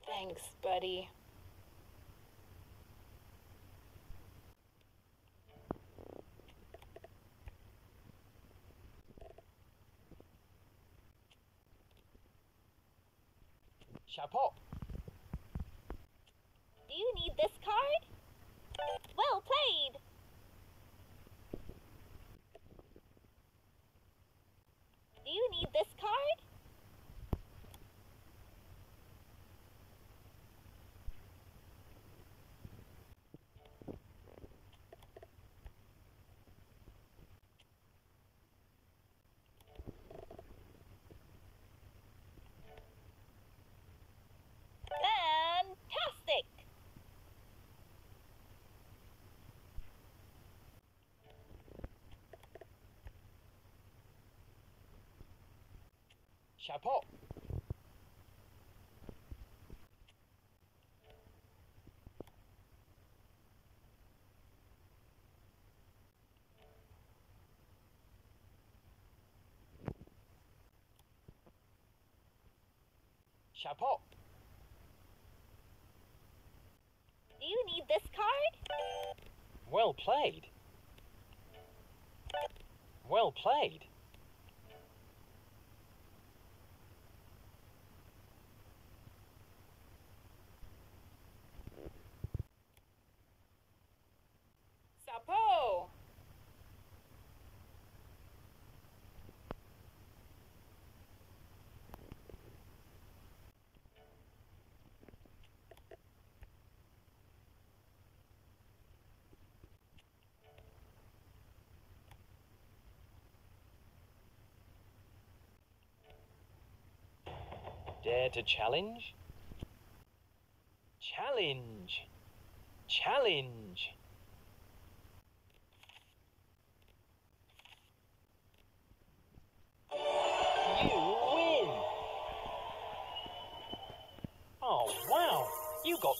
Thanks, buddy. Chapeau. Do you need this card? Well played! Do you need this card? Fantastic! Chapeau. Chapeau. Do you need this card? Well played. Well played. Chapeau. Dare to challenge? Challenge. Challenge. You win. Oh, wow. You got...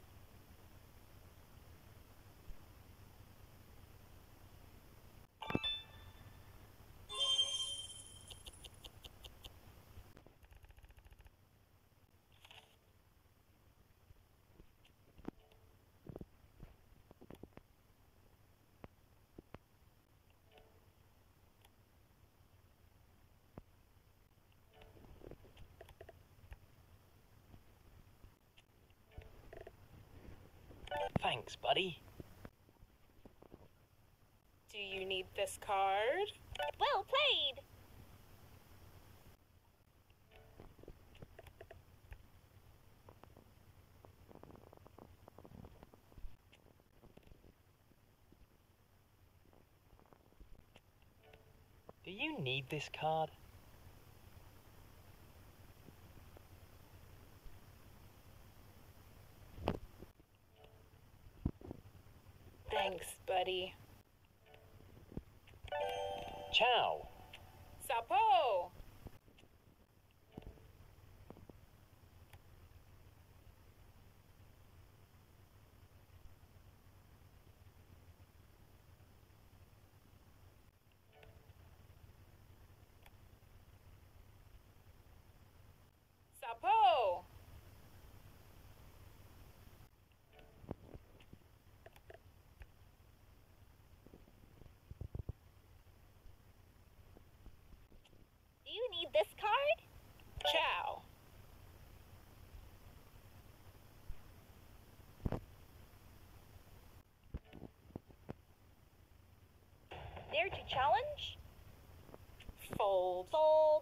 Thanks, buddy. Do you need this card? Well played! Do you need this card? Thanks, buddy. Ciao. Chapeau. Chapeau. Do you need this card? Ciao. Dare to challenge? Fold. Fold.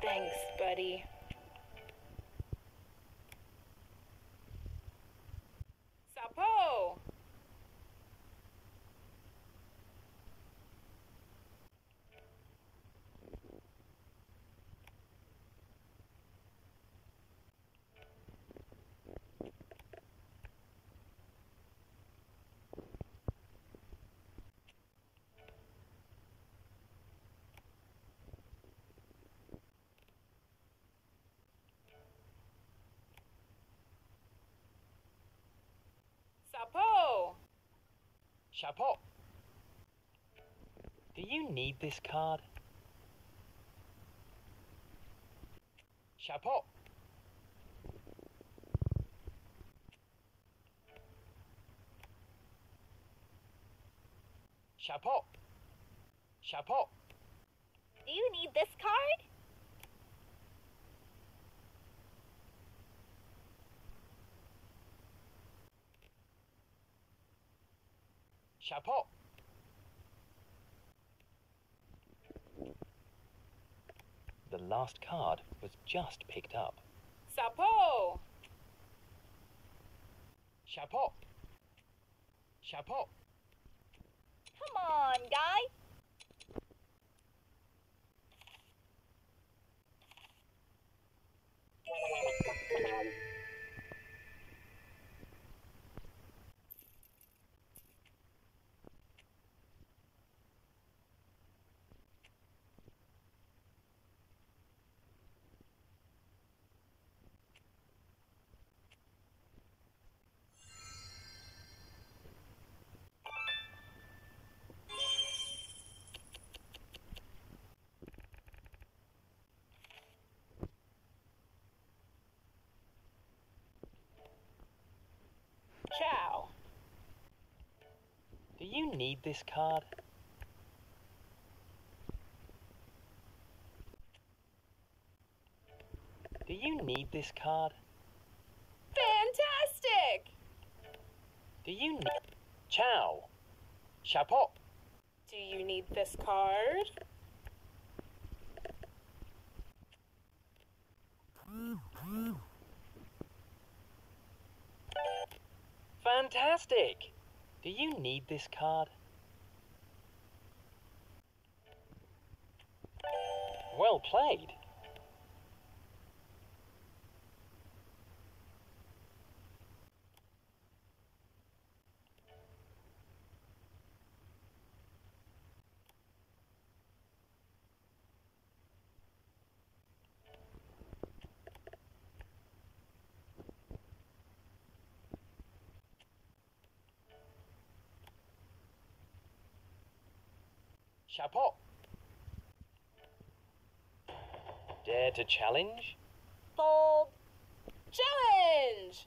Thanks, buddy. Sapo! Sapo! Chapeau. Do you need this card? Chapeau. Chapeau. Chapeau. Do you need this card? Chapeau. The last card was just picked up. Sapo! Chapeau. Chapeau. Come on, guy. Chow. Do you need this card? Do you need this card? Fantastic! Do you need... Chow. Chapeau. Do you need this card? Fantastic! Do you need this card? Well played. Chapeau. Dare to challenge? Fold. Challenge!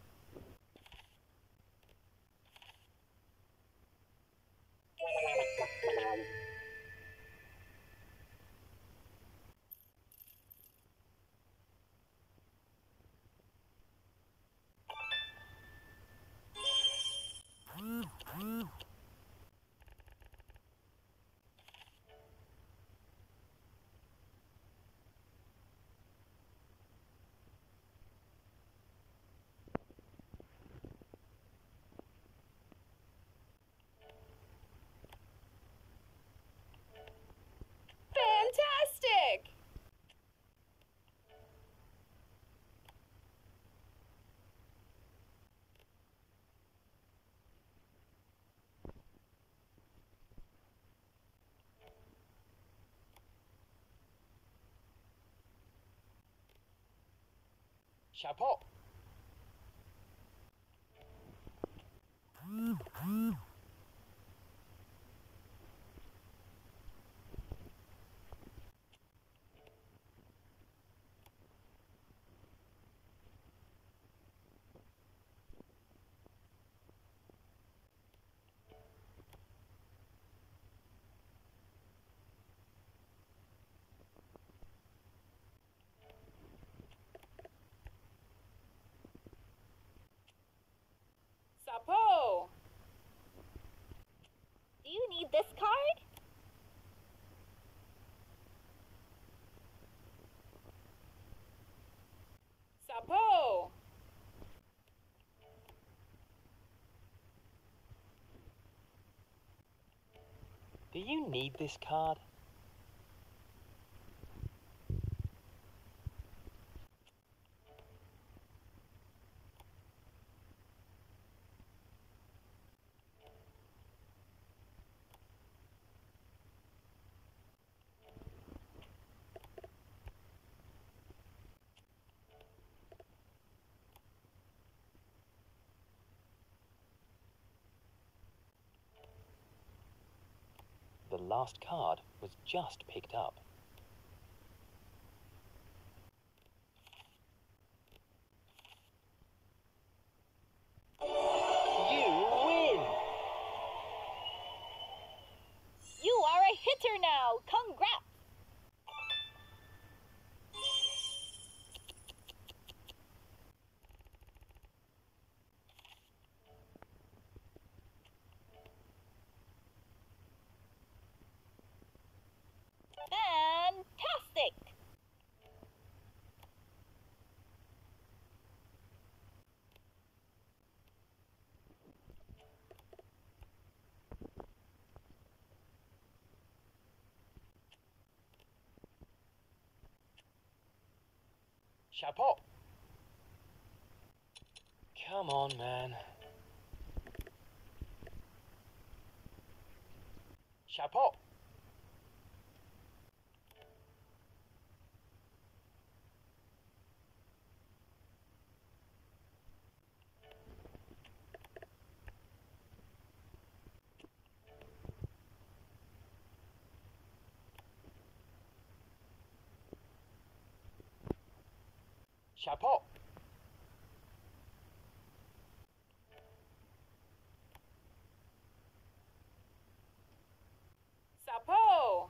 Fantastic! Chapeau. Do you need this card? The last card was just picked up. You win! You are a hitter now. Congrats! Fantastic! Chapeau! Come on, man. Chapeau! Chapeau! Sapo.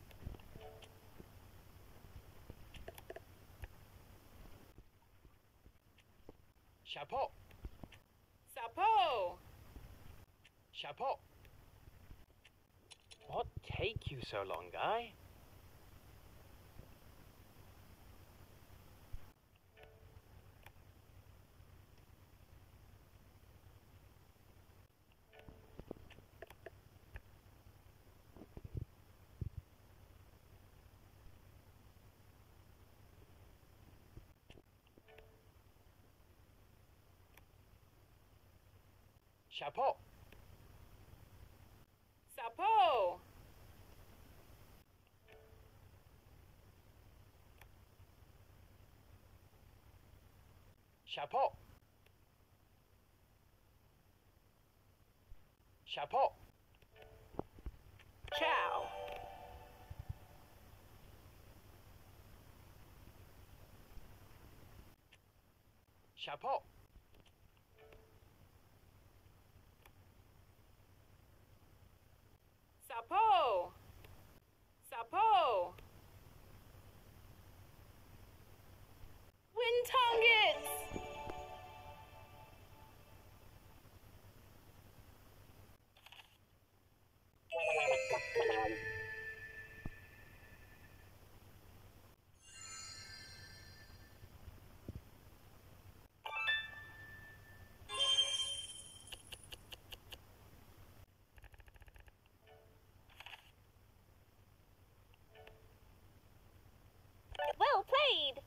Chapeau! Sapo. Chapeau! What take you so long, guy? Chapeau! Sapo. Chapeau! Chapeau! Chow. Chapeau! Sapo. Sapo. Wind tongits. Well played!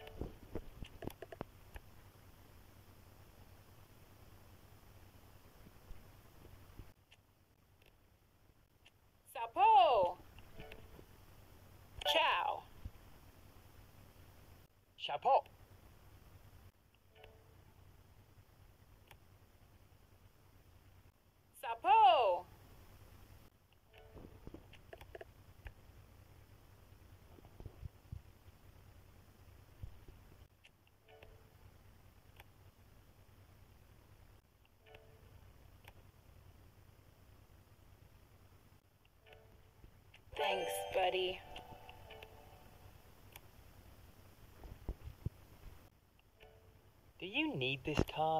Sapo. Chow. Chapeau! Sapo. Thanks, buddy. Do you need this card?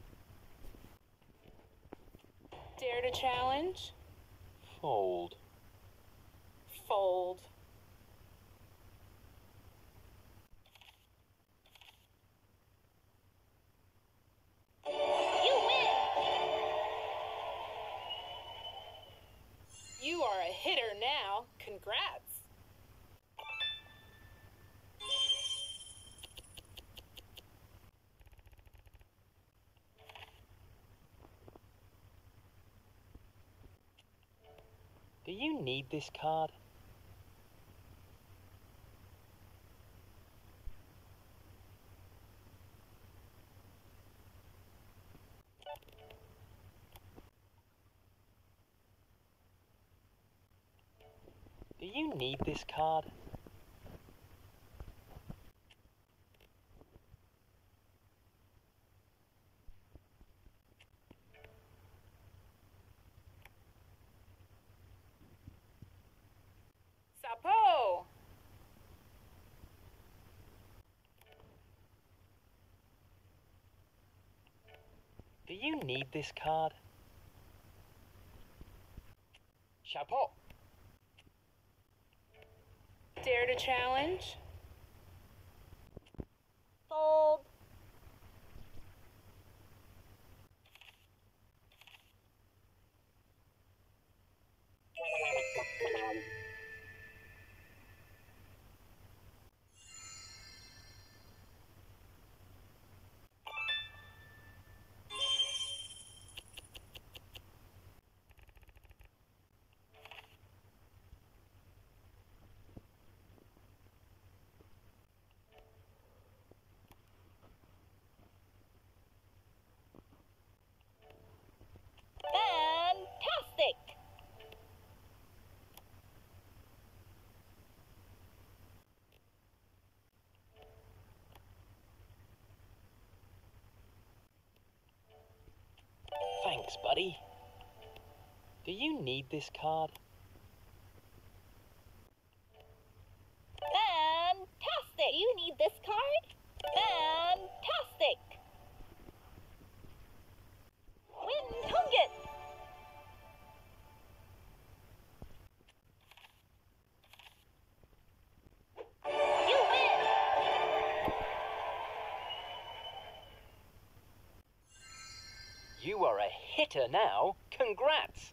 Dare to challenge? Fold. Fold. You win! You are a hitter Congrats. Do you need this card? Do you need this card? Sapo. Do you need this card? Chapeau. Dare to challenge? Fold. Fantastic! Thanks, buddy. Do you need this card? Fantastic! You need this card? Fantastic! Win tongits! You win! You are a hitter now. Congrats!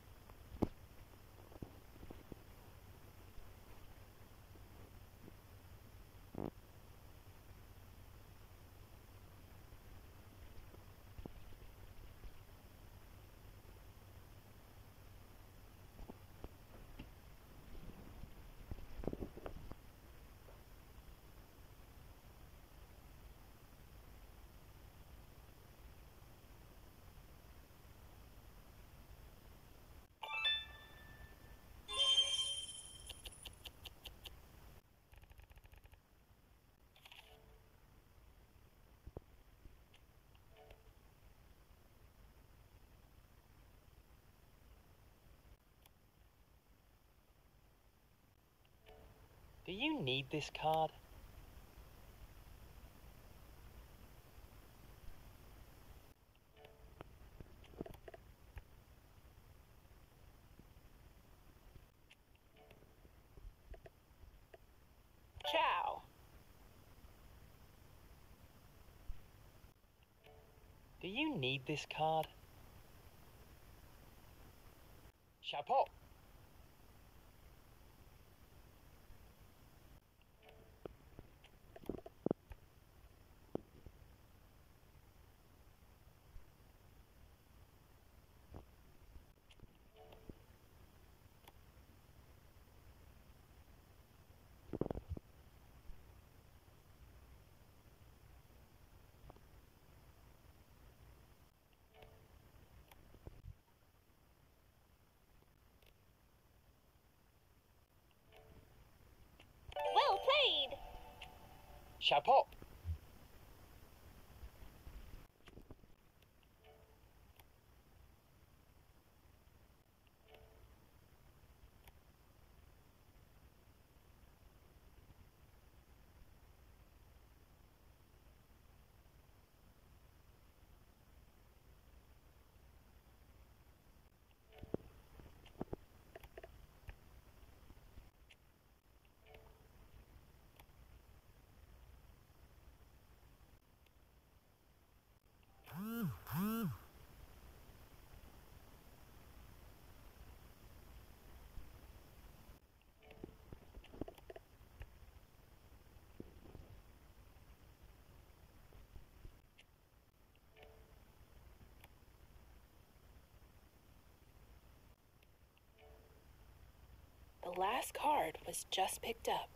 Do you need this card? Ciao. Do you need this card? Chapeau. Well played! Chapeau. last card was just picked up.